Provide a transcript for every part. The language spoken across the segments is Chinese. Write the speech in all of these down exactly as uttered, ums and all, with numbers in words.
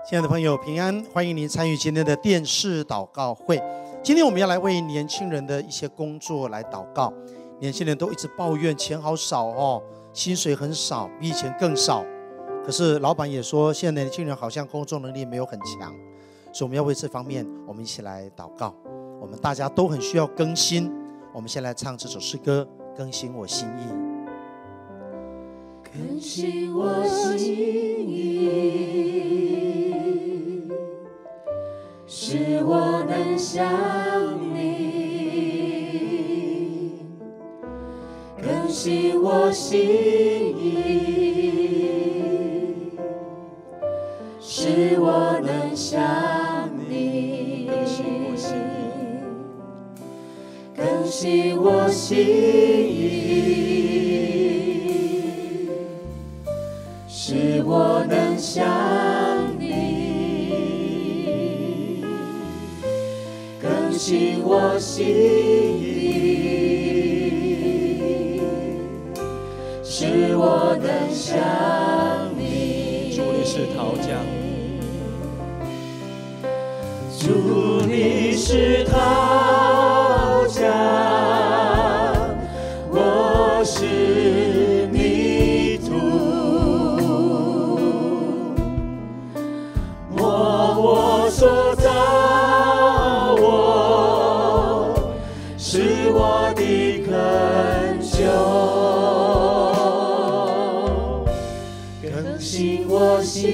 亲爱的朋友，平安！欢迎您参与今天的电视祷告会。今天我们要来为年轻人的一些工作来祷告。年轻人都一直抱怨钱好少哦，薪水很少，比以前更少。可是老板也说，现在年轻人好像工作能力没有很强，所以我们要为这方面，我们一起来祷告。我们大家都很需要更新。我们先来唱这首诗歌，更新我心意。 更新我心意，使我能像你。更新我心意，使我能像你。更新我心意，使我能像你。更新我心意，使我能像你。 主你是陶匠， 主你是陶匠，我是泥土，摸我塑造我，是我的恳求。更新我心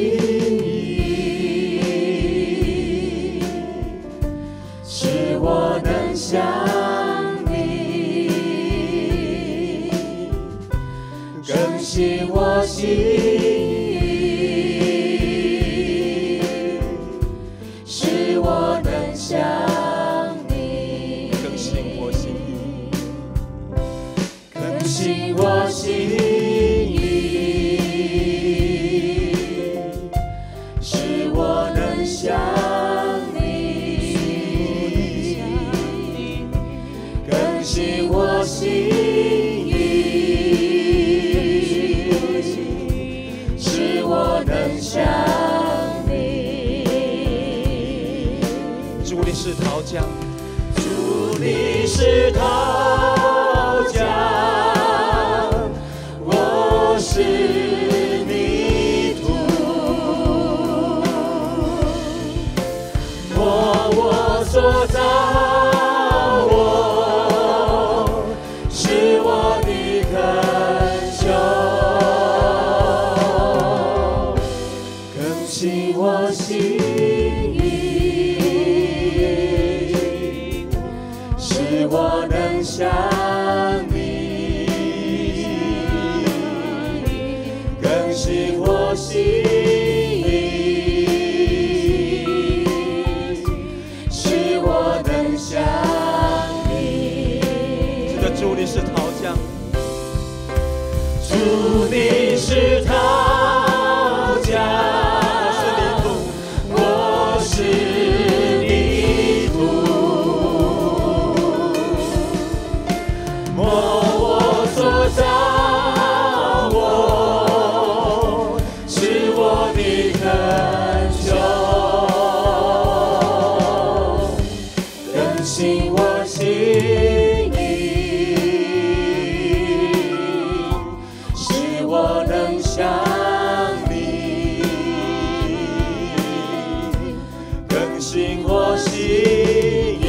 意，使我能像你。更新我心意，使我能像你。 更新我心意， 更新我心意，使我能像你。更新我心意，使我能像你。 主你是陶匠， 主你是陶匠，我是泥土，摸我塑造我，是我的恳求。更新我心意，使我能像你。更新我心意，使我能像你。 这个主你是陶匠， 主你是陶匠，我是泥土，摸我塑造我，是我的恳求。更新我心意，使我能像你。更新我心意，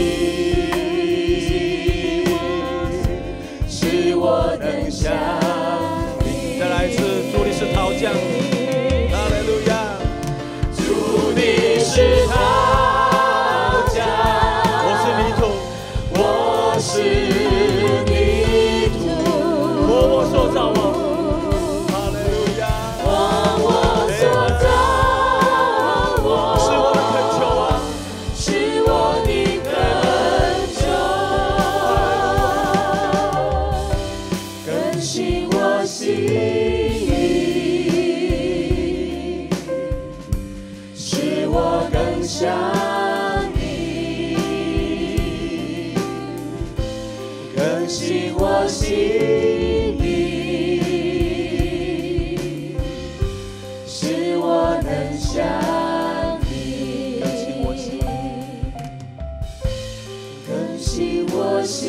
使我能像你。 再来一次，主你是陶匠，哈利路亚。 主你是陶匠， 我是泥土， 我是泥土， 摸我塑造我，哈利路亚。 摸我塑造我， 是我的恳求啊， 是我的恳求。更新我心意，使我更像你。更新我心意，使我能像我心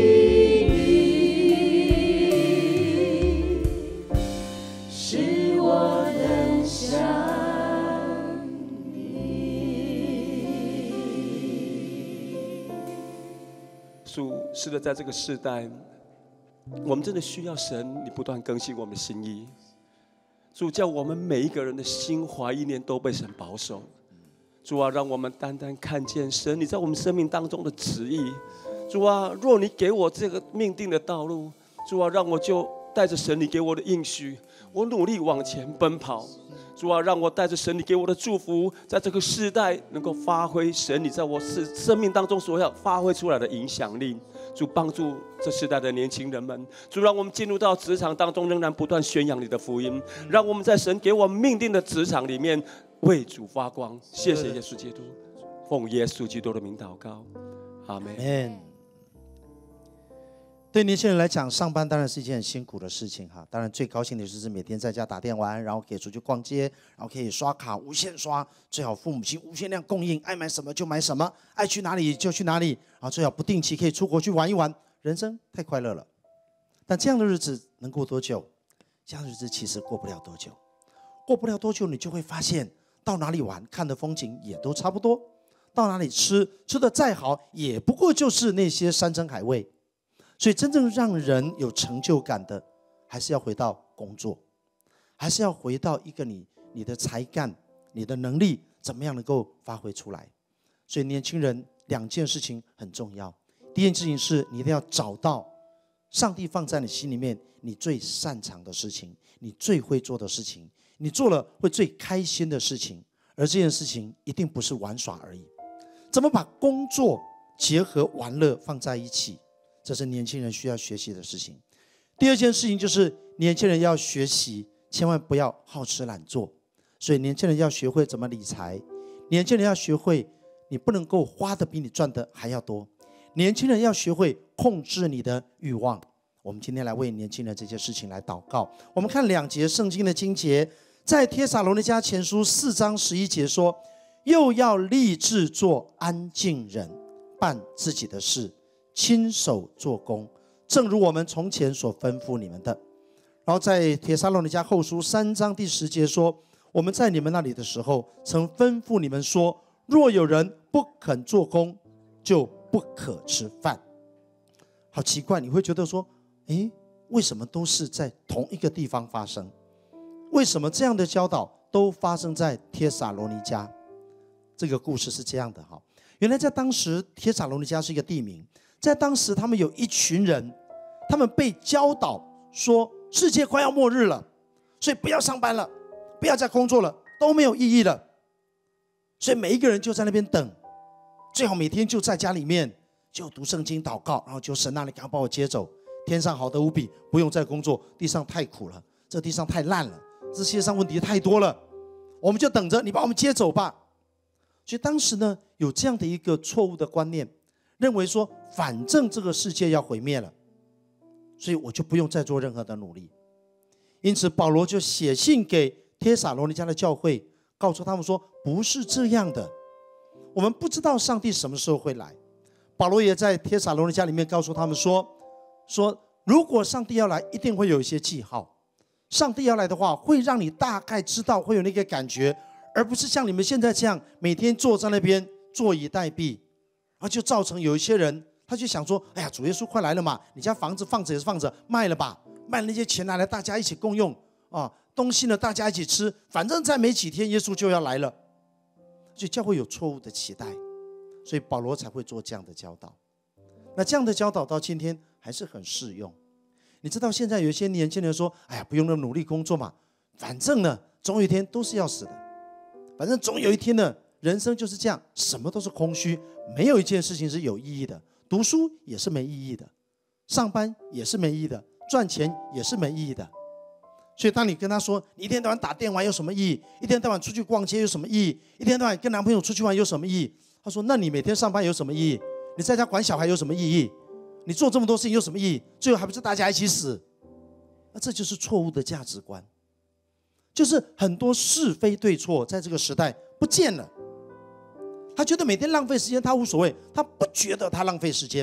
意，使我能想你。 主，是的，在这个世代，我们真的需要神，你不断更新我们的心意。主，叫我们每一个人的心怀意念都被神保守。主啊，让我们单单看见神你在我们生命当中的旨意。主啊，若你给我这个命定的道路，主啊，让我就带着神你给我的应许，我努力往前奔跑。主啊，让我带着神你给我的祝福，在这个世代能够发挥神你在我生命当中所要发挥出来的影响力。主，帮助这世代的年轻人们。主，让我们进入到职场当中，仍然不断宣扬你的福音，让我们在神给我们命定的职场里面为主发光。谢谢耶稣基督，奉耶稣基督的名祷告，阿门。 对年轻人来讲，上班当然是一件很辛苦的事情哈。当然最高兴的就是每天在家打电玩，然后可以出去逛街，然后可以刷卡无限刷，最好父母亲无限量供应，爱买什么就买什么，爱去哪里就去哪里，然后最好不定期可以出国去玩一玩，人生太快乐了。但这样的日子能过多久？这样的日子其实过不了多久，过不了多久你就会发现，到哪里玩看的风景也都差不多，到哪里吃吃的再好，也不过就是那些山珍海味。所以真正让人有成就感的，还是要回到工作，还是要回到一个你你的才干、你的能力怎么样能够发挥出来。所以年轻人两件事情很重要。第一件事情是你一定要找到上帝放在你心里面你最擅长的事情，你最会做的事情，你做了会最开心的事情，而这件事情一定不是玩耍而已。怎么把工作结合玩乐放在一起？这是年轻人需要学习的事情。第二件事情就是年轻人要学习，千万不要好吃懒做。所以年轻人要学会怎么理财，年轻人要学会你不能够花的比你赚的还要多，年轻人要学会控制你的欲望。我们今天来为年轻人这些事情来祷告。我们看两节圣经的经节，在帖撒罗尼迦前书四章十一节说，又要立志做安静人，办自己的事，亲手做工，正如我们从前所吩咐你们的。然后在帖撒罗尼迦后书三章第十节说，我们在你们那里的时候，曾吩咐你们说，若有人不肯做工，就不可吃饭。好奇怪，你会觉得说，诶，为什么都是在同一个地方发生？为什么这样的教导都发生在帖撒罗尼迦？这个故事是这样的哈，原来在当时帖撒罗尼迦是一个地名，在当时他们有一群人，他们被教导说世界快要末日了，所以不要上班了，不要再工作了，都没有意义了。所以每一个人就在那边等，最好每天就在家里面就读圣经祷告，然后就神那里赶快把我接走，天上好得无比，不用再工作，地上太苦了，这地上太烂了，这世界上问题太多了，我们就等着你把我们接走吧。所以当时呢有这样的一个错误的观念，认为说反正这个世界要毁灭了，所以我就不用再做任何的努力。因此保罗就写信给帖撒罗尼迦的教会，告诉他们说不是这样的，我们不知道上帝什么时候会来。保罗也在帖撒罗尼迦里面告诉他们说，说如果上帝要来，一定会有一些记号，上帝要来的话会让你大概知道，会有那个感觉，而不是像你们现在这样每天坐在那边坐以待毙，然后就造成有一些人他就想说，哎呀，主耶稣快来了嘛，你家房子放着也是放着，卖了吧，卖那些钱拿来大家一起共用啊，东西呢大家一起吃，反正再没几天耶稣就要来了。所以教会有错误的期待，所以保罗才会做这样的教导。那这样的教导到今天还是很适用。你知道现在有一些年轻人说，哎呀，不用那么努力工作嘛，反正呢总有一天都是要死的，反正总有一天呢人生就是这样，什么都是空虚，没有一件事情是有意义的，读书也是没意义的，上班也是没意义的，赚钱也是没意义的。所以当你跟他说你一天到晚打电玩有什么意义，一天到晚出去逛街有什么意义，一天到晚跟男朋友出去玩有什么意义，他说那你每天上班有什么意义，你在家管小孩有什么意义，你做这么多事情有什么意义，最后还不是大家一起死。那这就是错误的价值观，就是很多是非对错在这个时代不见了。他觉得每天浪费时间他无所谓，他不觉得他浪费时间，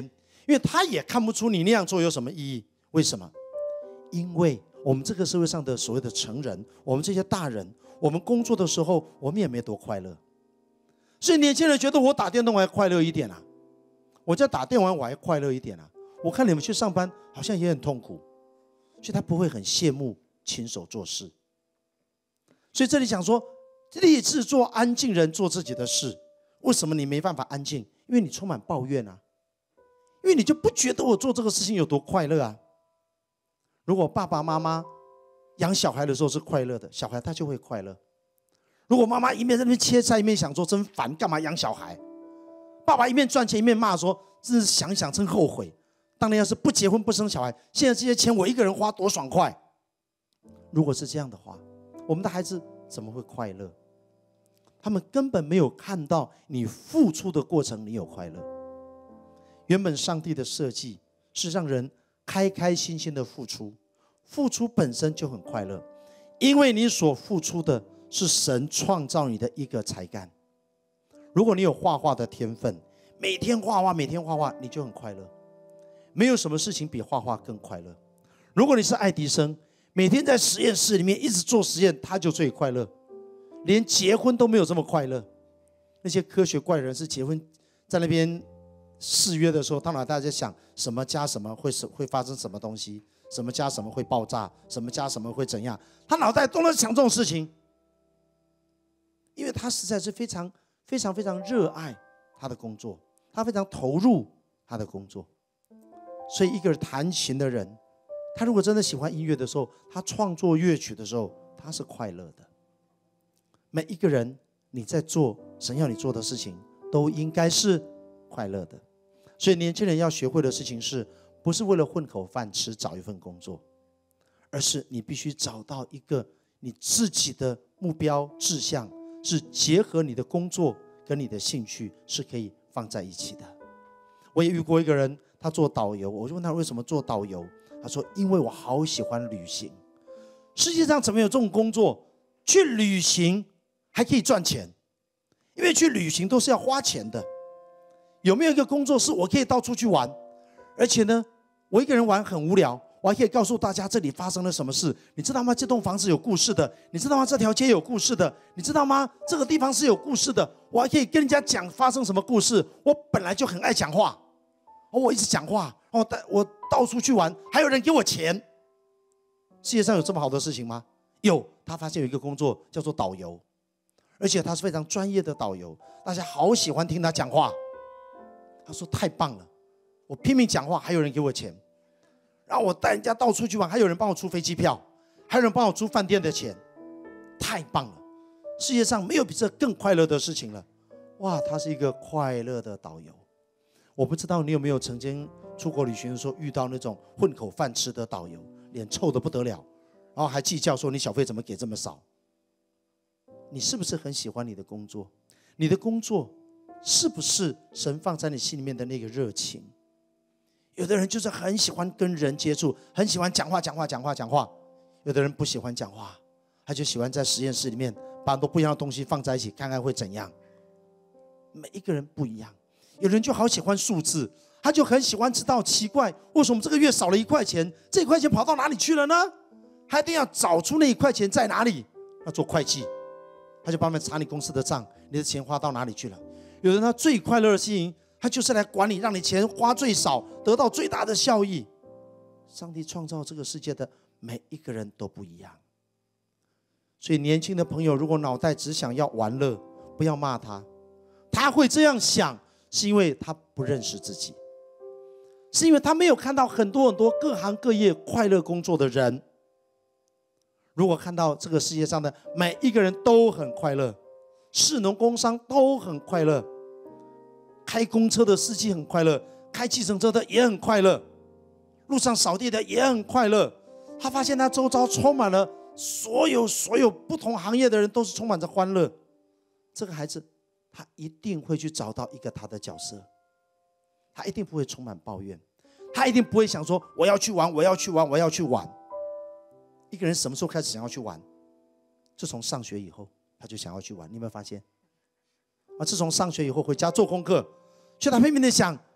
因为他也看不出你那样做有什么意义。为什么？因为我们这个社会上的所谓的成人，我们这些大人，我们工作的时候，我们也没多快乐。所以年轻人觉得我打电动还快乐一点啊，我在打电玩我还快乐一点啊。我看你们去上班好像也很痛苦，所以他不会很羡慕亲手做事。所以这里讲说，立志做安静人，做自己的事。为什么你没办法安静？因为你充满抱怨啊，因为你就不觉得我做这个事情有多快乐啊。如果爸爸妈妈养小孩的时候是快乐的，小孩他就会快乐。如果妈妈一面在那边切菜，一面想说真烦，干嘛养小孩？爸爸一面赚钱一面骂说，真是想想真后悔。当年要是不结婚不生小孩，现在这些钱我一个人花多爽快。如果是这样的话，我们的孩子怎么会快乐？他们根本没有看到你付出的过程，你有快乐。原本上帝的设计是让人开开心心的付出，付出本身就很快乐，因为你所付出的是神创造你的一个才干。如果你有画画的天分，每天画画每天画画，你就很快乐。没有什么事情比画画更快乐。如果你是爱迪生，每天在实验室里面一直做实验，他就最快乐。连结婚都没有这么快乐。那些科学怪人是结婚在那边誓约的时候，他脑袋在想什么加什么会会发生什么东西，什么加什么会爆炸，什么加什么会怎样，他脑袋都在想这种事情。因为他实在是非常非常非常热爱他的工作，他非常投入他的工作。所以一个弹琴的人，他如果真的喜欢音乐的时候，他创作乐曲的时候，他是快乐的。每一个人你在做神要你做的事情，都应该是快乐的。所以年轻人要学会的事情是，不是为了混口饭吃找一份工作，而是你必须找到一个你自己的目标志向，是结合你的工作跟你的兴趣是可以放在一起的。我也遇过一个人，他做导游，我就问他为什么做导游，他说因为我好喜欢旅行。世界上怎么有这种工作，去旅行还可以赚钱？因为去旅行都是要花钱的。有没有一个工作是我可以到处去玩，而且呢我一个人玩很无聊，我还可以告诉大家这里发生了什么事？你知道吗？这栋房子有故事的。你知道吗？这条街有故事的。你知道吗？这个地方是有故事的。我还可以跟人家讲发生什么故事。我本来就很爱讲话，我一直讲话，我到处去玩，还有人给我钱。世界上有这么好的事情吗？有。他发现有一个工作叫做导游，而且他是非常专业的导游，大家好喜欢听他讲话。他说太棒了，我拼命讲话，还有人给我钱，然后我带人家到处去玩，还有人帮我出飞机票，还有人帮我出饭店的钱，太棒了。世界上没有比这更快乐的事情了。哇，他是一个快乐的导游。我不知道你有没有曾经出国旅行的时候遇到那种混口饭吃的导游，脸臭得不得了，然后还计较说你小费怎么给这么少。你是不是很喜欢你的工作？你的工作是不是神放在你心里面的那个热情？有的人就是很喜欢跟人接触，很喜欢讲话讲话讲话讲话。有的人不喜欢讲话，他就喜欢在实验室里面把很多不一样的东西放在一起，看看会怎样。每一个人不一样。有人就好喜欢数字，他就很喜欢知道奇怪为什么这个月少了一块钱，这一块钱跑到哪里去了呢？他一定要找出那一块钱在哪里。要做会计，他就帮忙查你公司的账，你的钱花到哪里去了。有人他最快乐的事情，他就是来管理，让你钱花最少，得到最大的效益。上帝创造这个世界的每一个人都不一样。所以年轻的朋友，如果脑袋只想要玩乐，不要骂他。他会这样想，是因为他不认识自己，是因为他没有看到很多很多各行各业快乐工作的人。如果看到这个世界上的每一个人都很快乐，士农工商都很快乐，开公车的司机很快乐，开计程车的也很快乐，路上扫地的也很快乐。他发现他周遭充满了所有所有不同行业的人，都是充满着欢乐。这个孩子他一定会去找到一个他的角色，他一定不会充满抱怨，他一定不会想说我要去玩我要去玩我要去玩。一个人什么时候开始想要去玩？自从上学以后他就想要去玩。你有没有发现啊？自从上学以后回家做功课，所以他拼命的想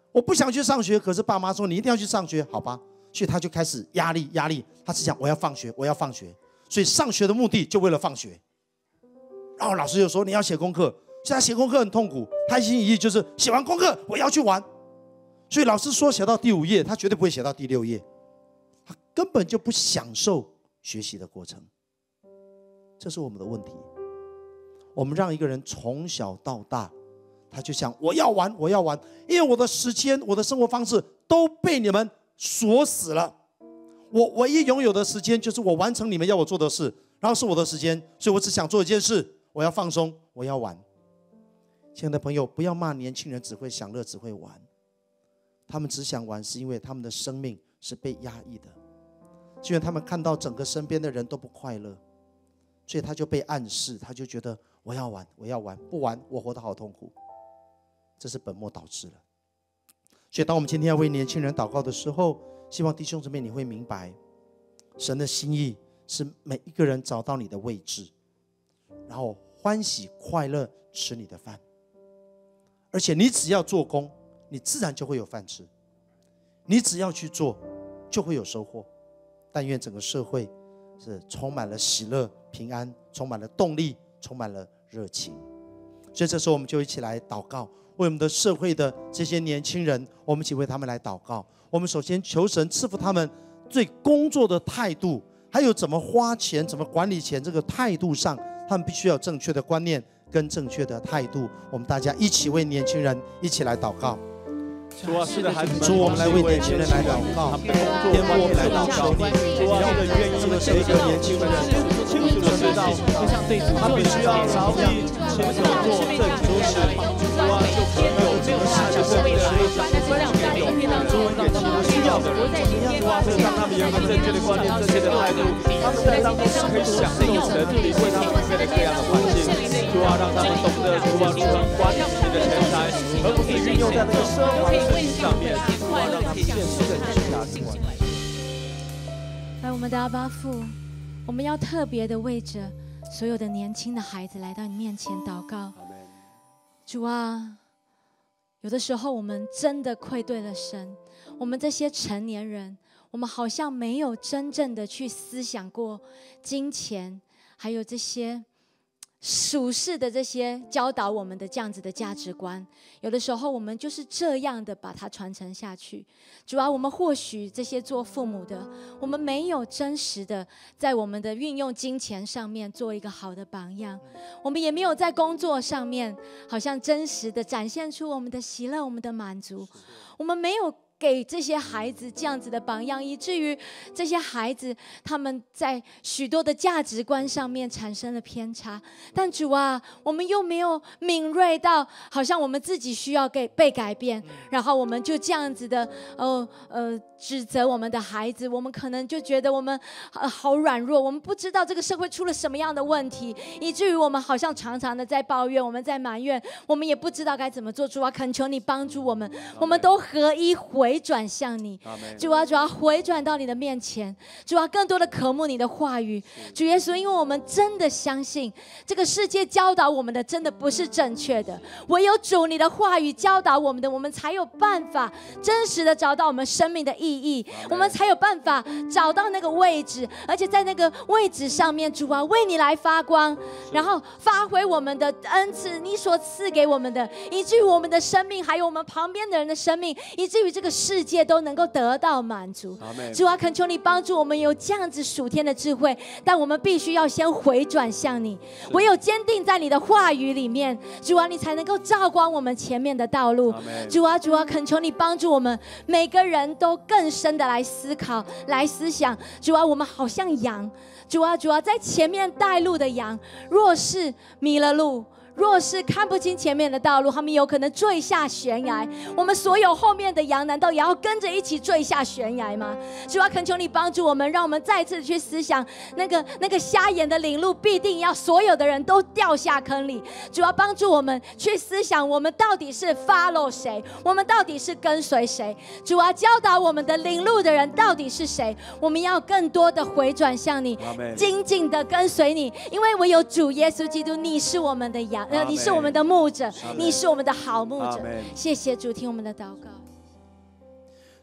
我不想去上学，可是爸妈说你一定要去上学，好吧？所以他就开始压力压力，他只想我要放学，我要放学。所以上学的目的就为了放学。然后老师又说你要写功课，所以他写功课很痛苦，他一心一意就是写完功课我要去玩。所以老师说写到第五页，他绝对不会写到第六页，他根本就不享受学习的过程。这是我们的问题。我们让一个人从小到大，他就想我要玩，我要玩，因为我的时间、我的生活方式都被你们锁死了。我唯一拥有的时间就是我完成你们要我做的事，然后是我的时间，所以我只想做一件事，我要放松，我要玩。亲爱的朋友，不要骂年轻人只会享乐，只会玩。他们只想玩，是因为他们的生命是被压抑的，是因为他们看到整个身边的人都不快乐，所以他就被暗示，他就觉得我要玩，我要玩，不玩我活得好痛苦。这是本末倒置了。所以当我们今天要为年轻人祷告的时候，希望弟兄姊妹你会明白，神的心意是每一个人找到你的位置，然后欢喜快乐吃你的饭，而且你只要做工，你自然就会有饭吃，你只要去做就会有收获。但愿整个社会是充满了喜乐平安，充满了动力，充满了热情。所以这时候我们就一起来祷告，为我们的社会的这些年轻人，我们一起为他们来祷告。我们首先求神赐福他们对工作的态度，还有怎么花钱、怎么管理钱这个态度上，他们必须要有正确的观念跟正确的态度。我们大家一起为年轻人一起来祷告。 主啊，是的孩子们， 主，我们来为年轻人来祷告，天父，我们来祷告你，主啊，你愿意这么每一个年轻人清楚的知道，他必须要牢记亲手做正主事，主啊，就可以有这个世界上的所有有主给其他需要的人，主啊，是让他们有一个正确的观念、正确的态度，他们在当中是可以享受神你为他们预备的各样的环境，主啊，让他们懂得主啊如何管理自己的钱财，而不是运用在那个奢华的上面，主啊，让他们现实的去价值观。 来，我们的阿爸父，我们要特别的为着所有的年轻的孩子来到你面前祷告。主啊，有的时候我们真的愧对了神，我们这些成年人，我们好像没有真正的去思想过金钱，还有这些属世的这些教导我们的这样子的价值观，有的时候我们就是这样的把它传承下去。主啊，我们或许这些做父母的，我们没有真实的在我们的运用金钱上面做一个好的榜样，我们也没有在工作上面好像真实的展现出我们的喜乐、我们的满足，我们没有给这些孩子这样子的榜样，以至于这些孩子他们在许多的价值观上面产生了偏差。但主啊，我们又没有敏锐到好像我们自己需要给被改变，然后我们就这样子的呃呃指责我们的孩子，我们可能就觉得我们、呃、好软弱，我们不知道这个社会出了什么样的问题，以至于我们好像常常的在抱怨，我们在埋怨，我们也不知道该怎么做。主啊，恳求你帮助我们，我们都合一回转向你。主啊，主啊，回转到你的面前，主啊，更多的渴慕你的话语。主耶稣，因为我们真的相信这个世界教导我们的真的不是正确的，唯有主你的话语教导我们的，我们才有办法真实的找到我们生命的意义，我们才有办法找到那个位置，而且在那个位置上面，主啊，为你来发光，然后发挥我们的恩赐，你所赐给我们的，以至于我们的生命还有我们旁边的人的生命，以至于这个世界都能够得到满足。主啊，恳求你帮助我们有这样子属天的智慧，但我们必须要先回转向你，唯有坚定在你的话语里面，主啊，你才能够照光我们前面的道路。主啊，主啊，恳求你帮助我们每个人都更深的来思考，来思想。主啊，我们好像羊，主啊，主啊，在前面带路的羊，若是迷了路，若是看不清前面的道路，他们有可能坠下悬崖。我们所有后面的羊，难道也要跟着一起坠下悬崖吗？主啊，恳求你帮助我们，让我们再次去思想，那个那个瞎眼的领路，必定要所有的人都掉下坑里。主啊，帮助我们去思想，我们到底是 follow 谁，我们到底是跟随谁。主啊，教导我们的领路的人到底是谁，我们要更多的回转向你，紧紧的跟随你，因为唯有主耶稣基督，你是我们的羊，呃，你是我们的牧者，你是我们的好牧者。谢谢主，听我们的祷告。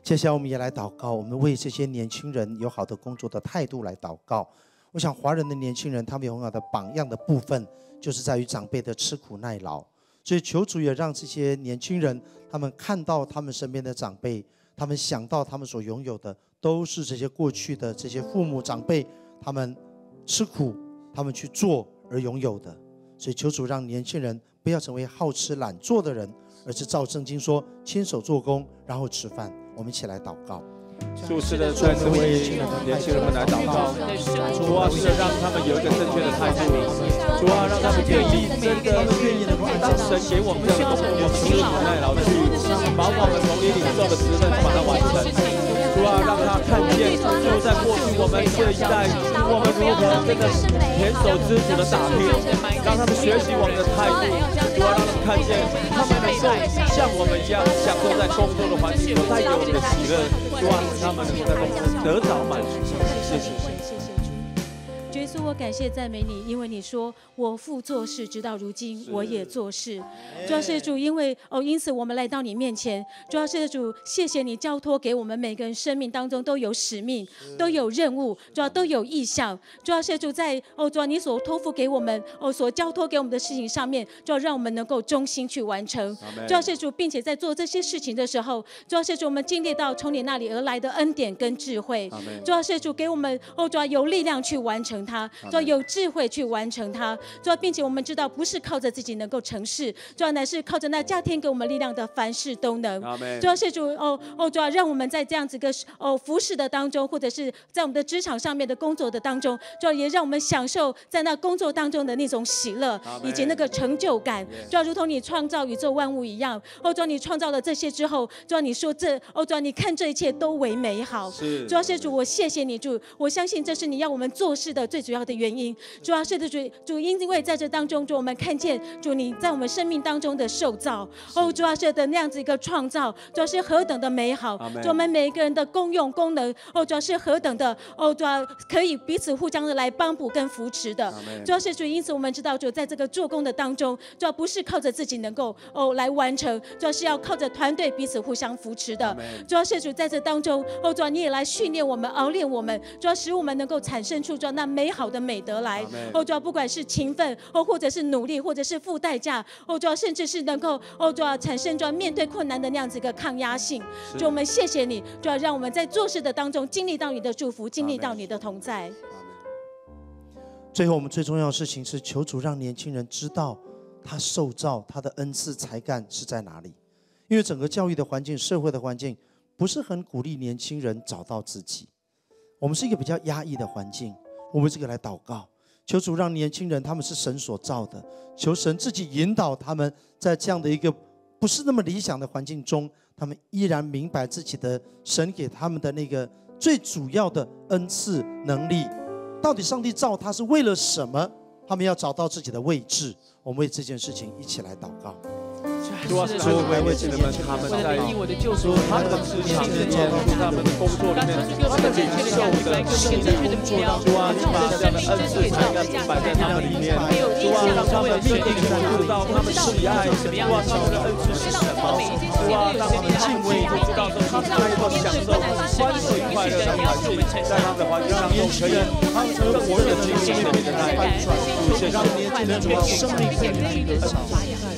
接下来我们也来祷告，我们为这些年轻人有好的工作的态度来祷告。我想华人的年轻人他们有很好的榜样的部分，就是在于长辈的吃苦耐劳，所以求主也让这些年轻人他们看到他们身边的长辈，他们想到他们所拥有的都是这些过去的这些父母长辈他们吃苦他们去做而拥有的。所以求主让年轻人不要成为好吃懒做的人，而是照圣经说亲手做工然后吃饭。我们一起来祷告。 主是的，再次为年轻人们来祷告。主啊，是的，让他们有一个正确的态度。主啊，让他们愿意真的当神给我们的工作，我们吃苦耐劳的去把我们从你领受的职分把它完成。主啊，让他看见，就在过去我们这一代，我们如何真的胼手知足的打拼，让他们学习我们的态度。主啊，让他们看见，他们能够像我们一样享受在工作的环境中带给我们的喜乐。主啊，他们能够在工作得着满足。谢谢。 耶稣，我感谢赞美你，因为你说我父做事，直到如今我也做事。主要是主，因为哦，因此我们来到你面前。主要是主，谢谢你交托给我们每个人生命当中都有使命，都有任务，主要都有意向。主要是主在哦，主要你所托付给我们哦，所交托给我们的事情上面，主要让我们能够忠心去完成。主要是主，并且在做这些事情的时候，主要是主我们经历到从你那里而来的恩典跟智慧。主要是主给我们哦，主要有力量去完成它。主要有智慧去完成它，主要并且我们知道不是靠着自己能够成事，主要乃是靠着那加添给我们力量的，凡事都能。主要是主哦哦，主要让我们在这样子个哦服侍的当中，或者是在我们的职场上面的工作的当中，主要也让我们享受在那工作当中的那种喜乐以及那个成就感。主要如同你创造宇宙万物一样，哦，主要你创造了这些之后，主要你说这哦，主要你看这一切都为美好。主要是主，我谢谢你，主，我相信这是你要我们做事的最主要的原因。主要是的主，主因为在这当中，主我们看见主你在我们生命当中的受造，哦，主要是的那样子一个创造，主要是何等的美好。主我们每一个人的功用功能，哦，主要是何等的哦，主要可以彼此互相的来帮补跟扶持的。主要是主，因此我们知道主在这个做工的当中，主要不是靠着自己能够哦来完成，主要是要靠着团队彼此互相扶持的。主要是主在这当中，哦，主要你也来训练我们，熬练我们，主要使我们能够产生出主要那美好的美德来。哦，主要不管是勤奋，哦，或者是努力，或者是付代价，哦，主要甚至是能够，哦，主要产生主要面对困难的那样子一个抗压性。主，我们谢谢你，主要让我们在做事的当中经历到你的祝福，经历到你的同在。 最后，我们最重要的事情是求主让年轻人知道他受造他的恩赐才干是在哪里，因为整个教育的环境、社会的环境不是很鼓励年轻人找到自己，我们是一个比较压抑的环境。我们这个来祷告，求主让年轻人他们是神所造的，求神自己引导他们在这样的一个不是那么理想的环境中，他们依然明白自己的神给他们的那个最主要的恩赐能力，到底上帝造他是为了什么，他们要找到自己的位置。我们为这件事情一起来祷告。 主啊，是主为年轻人们，他们在主他们的职场里面，他们的工作里面，他们领受的生命工作当中，主啊，你把这样的恩赐才干摆在他们里面。主啊，让他们命定所知道他们喜爱什么，主啊，他们的恩赐是什么？主啊，让他们敬畏，就知道说他们能够享受欢喜快乐的环境，在他们的环境当中可以他们更活的经历里面的那一串，谢谢让年轻人把生命更加的长。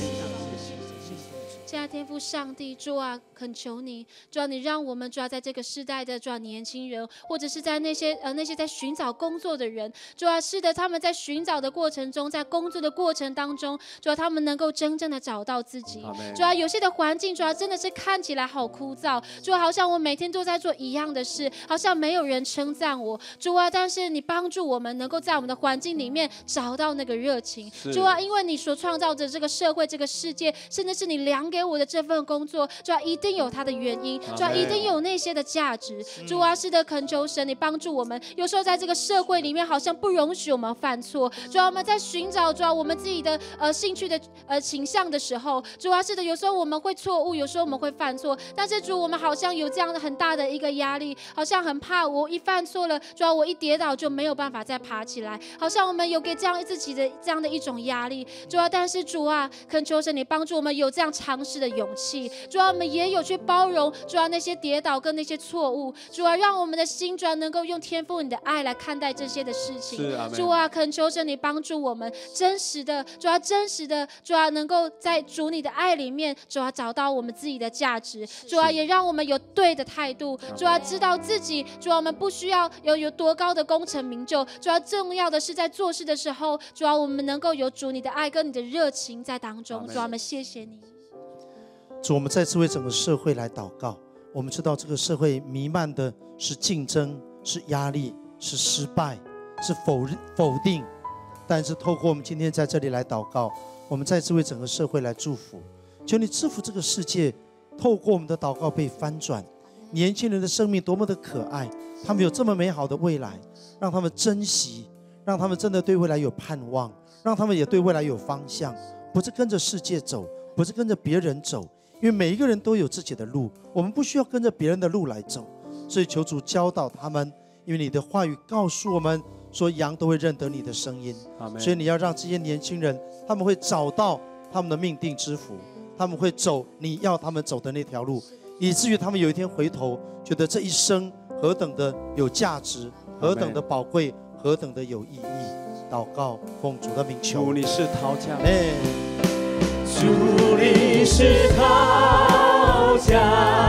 亲爱的天父上帝，主啊，恳求你，主啊，你让我们主啊，在这个世代的主啊年轻人，或者是在那些呃那些在寻找工作的人，主啊，是的，他们在寻找的过程中，在工作的过程当中，主啊，他们能够真正的找到自己。主啊，有些的环境，主啊，真的是看起来好枯燥，主啊，好像我每天都在做一样的事，好像没有人称赞我，主啊，但是你帮助我们能够在我们的环境里面找到那个热情，主啊，因为你所创造的这个社会、这个世界，甚至是你量给我的这份工作，主啊，一定有它的原因，主啊，一定有那些的价值。主啊，是的，恳求神，你帮助我们。有时候在这个社会里面，好像不容许我们犯错。主啊，我们在寻找主啊我们自己的呃兴趣的呃倾向的时候，主啊，是的，有时候我们会错误，有时候我们会犯错。但是主，我们好像有这样的很大的一个压力，好像很怕我一犯错了，主啊，我一跌倒就没有办法再爬起来，好像我们有给这样自己的这样的一种压力。主啊，但是主啊，恳求神，你帮助我们有这样尝事的勇气。主啊，我们也有去包容主啊那些跌倒跟那些错误。主啊，让我们的心主啊能够用天父你的爱来看待这些的事情。主啊，恳求着你帮助我们，真实的主啊，真实的主啊，能够在主你的爱里面，主啊找到我们自己的价值。主啊，也让我们有对的态度。主啊，知道自己主啊，我们不需要有有多高的功成名就。主啊，重要的是在做事的时候，主啊，我们能够有主你的爱跟你的热情在当中。主啊，我们谢谢你。 主，我们再次为整个社会来祷告。我们知道这个社会弥漫的是竞争，是压力，是失败，是否否定。但是透过我们今天在这里来祷告，我们再次为整个社会来祝福。求你赐福这个世界，透过我们的祷告被翻转。年轻人的生命多么的可爱，他们有这么美好的未来，让他们珍惜，让他们真的对未来有盼望，让他们也对未来有方向，不是跟着世界走，不是跟着别人走，因为每一个人都有自己的路，我们不需要跟着别人的路来走。所以求主教导他们，因为你的话语告诉我们说，羊都会认得你的声音。所以你要让这些年轻人，他们会找到他们的命定之福，他们会走你要他们走的那条路，以至于他们有一天回头，觉得这一生何等的有价值，何等的宝贵，何等的有意义。祷告，奉主的名求。 主，你是陶匠。 主，你是陶匠。